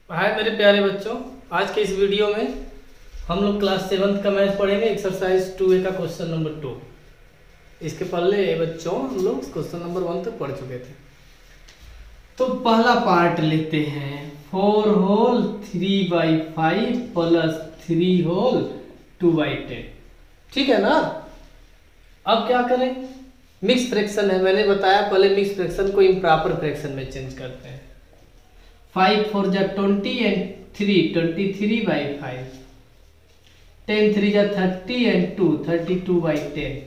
हाय मेरे प्यारे बच्चों, आज के इस वीडियो में हम लोग क्लास 7th का मैथ पढ़ेंगे। एक्सरसाइज 2A का क्वेश्चन नंबर 2। इसके पहले बच्चों हम लोग क्वेश्चन नंबर 1 तक पढ़ चुके थे। तो पहला पार्ट लेते हैं, 4 होल 3/5 प्लस 3 होल 2/10। ठीक है ना। अब क्या करें, मिक्स फ्रैक्शन है, मैंने बताया पहले मिक्स फ्रैक्शन को इम्प्रॉपर फ्रैक्शन में चेंज करते हैं। 5 4 जा 20 एंड 3 23/5, 10 3 जा 30 एंड 2 32/10।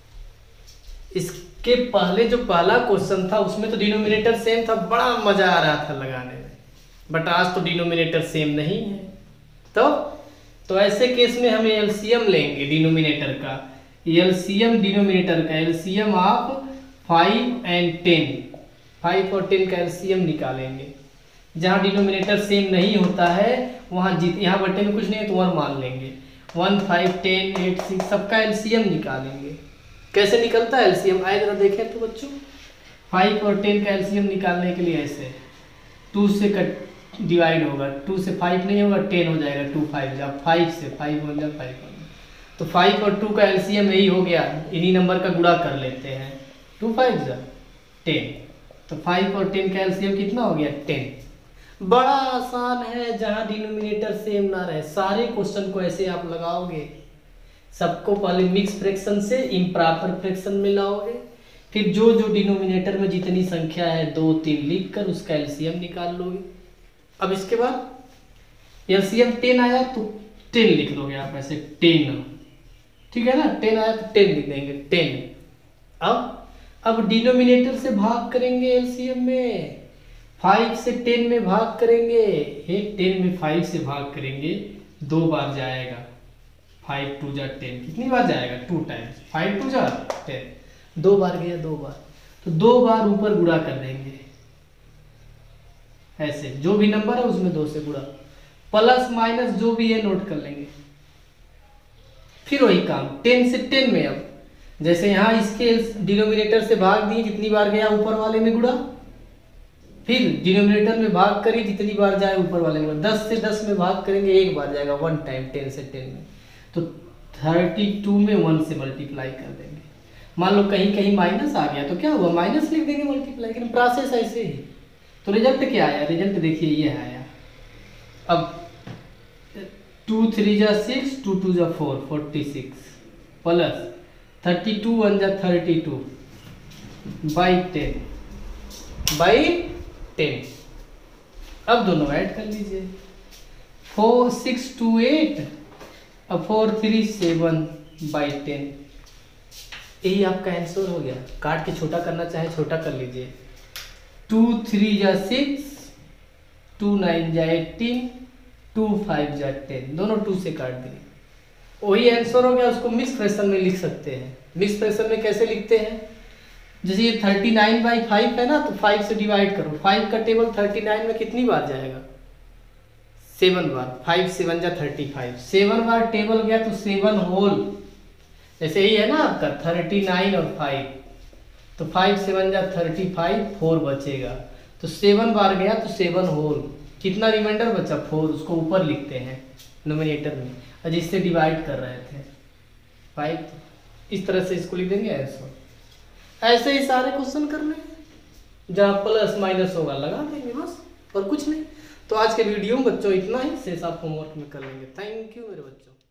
इसके पहले जो पहला क्वेश्चन था उसमें तो डिनोमिनेटर सेम था, बड़ा मजा आ रहा था लगाने में, बट आज तो डिनोमिनेटर सेम नहीं है। तो ऐसे केस में हमें एलसीएम लेंगे डिनोमिनेटर का, एलसीएम डिनोमिनेटर का एलसीएम ऑफ 5 एंड 10, 5 और 10 का एलसीएम निकालेंगे। जहाँ डिनोमिनेटर सेम नहीं होता है वहाँ यहाँ बटे में कुछ नहीं है तो 1 मान लेंगे। 1 5 10 8 6 सबका एलसीएम निकालेंगे। कैसे निकलता है एलसीएम, आए जरा देखें तो बच्चों। 5 और 10 का एलसीएम निकालने के लिए ऐसे 2 से कट डिवाइड होगा, 2 से 5 नहीं होगा, 10 हो जाएगा, 2 5 जा 5 से 5 हो जाए 5 हो जाए। तो 5 और 2 का एलसीएम यही हो गया, इन्हीं नंबर का गुणा कर लेते हैं। 2 5 जा 10, तो 5 और 10 का एलसीएम कितना हो गया 10। बड़ा आसान है, जहां डिनोमिनेटर सेम ना रहे सारे क्वेश्चन को ऐसे आप लगाओगे। सबको पहले मिक्स फ्रैक्शन से इम्प्रॉपर फ्रैक्शन में लाओगे, फिर जो जो डिनोमिनेटर में जितनी संख्या है 2 3 लिख कर उसका एलसीएम निकाल लोगे। अब इसके बाद एलसीएम 10 आया तो 10 लिख दोगे आप ऐसे 10, ठीक है ना। 10 आया तो 10 लिख देंगे 10। अब डिनोमिनेटर से भाग करेंगे एलसीएम में, 5 से 10 में भाग करेंगे, 10 में 5 से भाग करेंगे, 2 बार जाएगा, 5 2 जा 10, कितनी बार जाएगा 2 टाइम्स, 5 2 जा 10, 2 बार गया 2 बार, तो 2 बार ऊपर गुणा कर देंगे ऐसे, जो भी नंबर है उसमें 2 से गुणा, प्लस माइनस जो भी है नोट कर लेंगे। फिर वही काम 10 से 10 में, अब जैसे यहाँ इसके डिनोमिनेटर से भाग दिए, जितनी बार गया ऊपर वाले में गुणा, फिर डिनोमिनेटर में भाग करिए, जितनी बार जाए ऊपर वाले में, 10 से 10 में भाग करेंगे, एक बार जाएगा 1 टाइम 10 से 10 में, तो 32 में 1 से मल्टीप्लाई कर देंगे। मान लो कहीं कहीं माइनस आ गया तो क्या हुआ, माइनस लिख देंगे मल्टीप्लाई, लेकिन प्रोसेस ऐसे ही। तो रिजल्ट क्या आया, रिजल्ट देखिए ये आया। अब 2 3 जा 6, 2 2 जा 4 46, प्लस 32 1 जा 32 बाई 10। अब दोनों ऐड कर लीजिए, 4 6 2 8, अब 4 3 7/10। यही आपका आंसर हो गया। काट के छोटा करना चाहे छोटा कर लीजिए। 2 3 जा 6, 2 9 जा 18, 2 5 जा 10, दोनों 2 से काट दिए, वही आंसर हो गया। उसको मिक्स फ्रैक्शन में लिख सकते हैं। मिक्स फ्रैक्शन में कैसे लिखते हैं, जैसे ये 39/5 है ना, तो 5 से डिवाइड करो, 5 का टेबल 39 में कितनी बार जाएगा 7 बार, 5 7 जा 35, 7 बार टेबल गया तो 7 होल, जैसे यही है ना आपका 39 और 5, तो 5 7 जा 35, 4 बचेगा, तो 7 बार गया तो 7 होल, कितना रिमाइंडर बचा 4, उसको ऊपर लिखते हैं नोमिनेटर में, और जिससे डिवाइड कर रहे थे 5, इस तरह से इसको लिख देंगे आंसर। ऐसे ही सारे क्वेश्चन करने हैं, जहाँ प्लस माइनस होगा लगा देंगे बस, और कुछ नहीं। तो आज के वीडियो में बच्चों इतना ही, शेष आप होमवर्क में कर लेंगे। थैंक यू मेरे बच्चों।